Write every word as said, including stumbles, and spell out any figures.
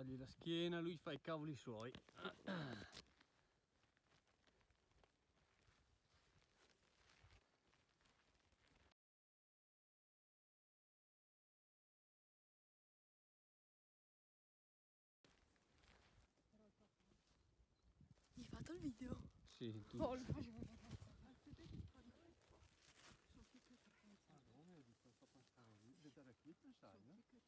togli la schiena, lui fa i cavoli suoi. Hai fatto il video? Sì, tu. Oh, lo facevo vedere. Ah, non vedi, sto passare lì, vedere qui, non sai, no?